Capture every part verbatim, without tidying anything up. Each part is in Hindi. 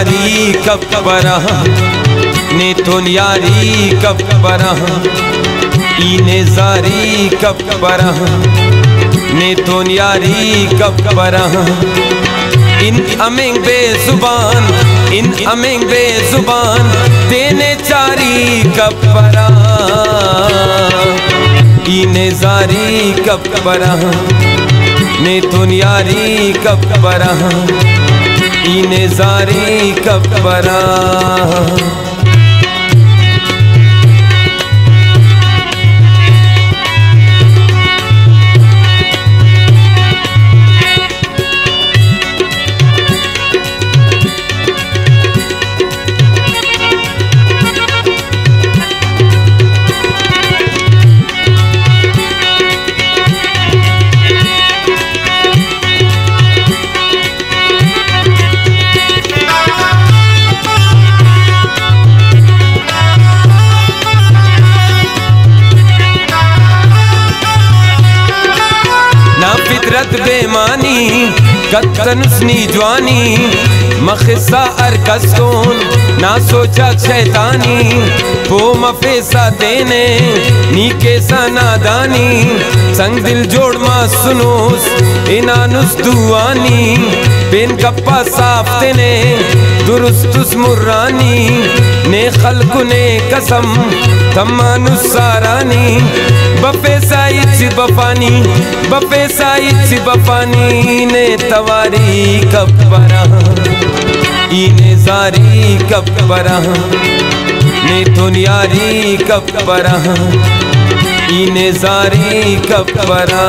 यारी कब बरा ने तो यारी कब बरा इने जारी कब बरा ने तो यारी कब बरा इन अमेंग बेजुबान इन अमेंग बेजुबान तेने चारी कब बरा इने जारी कब बरा ने तो यारी कब बरा इने जारी कब बरा फितरत बेमानी कत्तनुस्नी जवानी मखिसा अरकस्तोन ना सोचा शैतानी वो मफेसा देने नी केसा नादानी संग दिल जोड़ मा सुनोस इनानुस दुआनी बेन कप्पा साफ तेने दुरुस्तुस मुर्रानी ने खल्कु ने कसम तम्मानुस सारानी बफे साइच बफानी बफे साइच बफानी ने तवारी कब बरा इने जारी कब बरा ने तो यारी कब बरा इने जारी कब बरा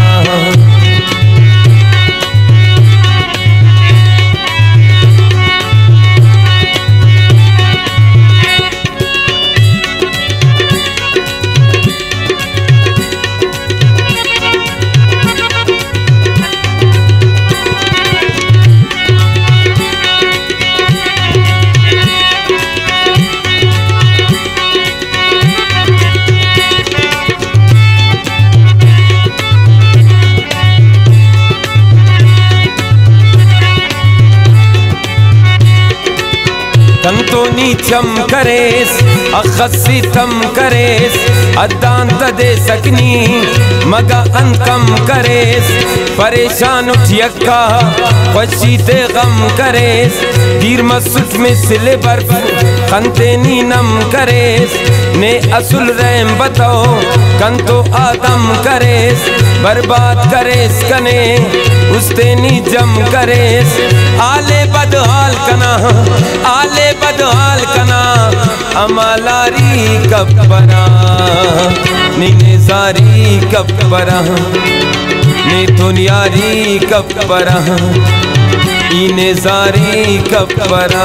तंतो नीचम करेस अखसी तम करेस अदांत दे सकनी मगा अनकम करेस परेशान उठियक्का खुशी ते गम करेस दीर मसुट में सिले बर्फ खंते नी नम करेस ने असुल रहम बताओ कंतो आदम करेस बर्बाद करेस कने उस्ते नी जम करेस आले बदहाल कना आले बदहाल कना अमालारी कब बरा नीने जारी कब बरा ने तो यारी कब बरा इने जारी कब बरा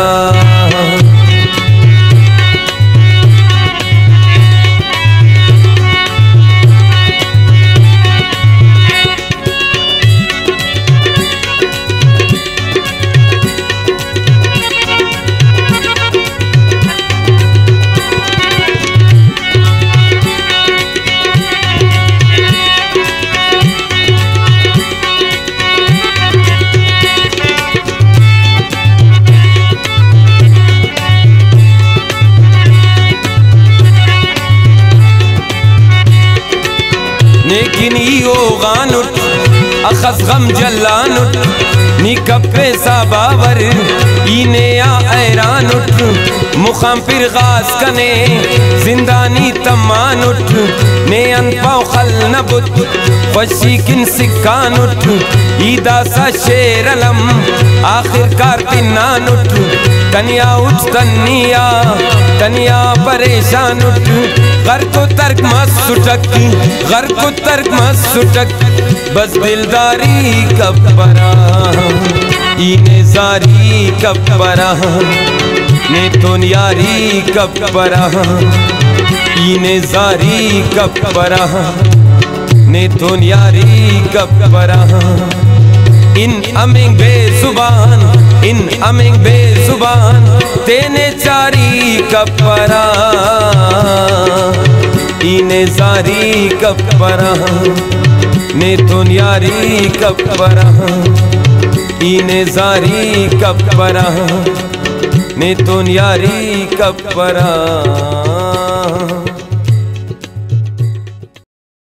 नेकिनी ओ गानुट अखस गम जल्लानुट नी कप्पे साबावर इने या ऐरानुट मुखाम फिर गास कने जिंदानी तमानुट ने अनपाव खल नबुत खुशी किन सिक्कानुट ईदा सा शेर अलम आखिरकार तिन्नानुट तनिया उठ तनिया तनिया परेशान उठ घर को तर्क मत सुटक घर को तर्क मत सुटक बस दिलदारी कब बरा इने जारी कब बरा ने तो यारी कब बरा इने जारी कब बरा ने तो यारी कब बरा इन अमिंग बेजुबान इन अमिंग बेजुबान तेने चारी कपरा इने जारी कपरा ने तो यारी कपरा इने जारी कपरा ने तो यारी कपरा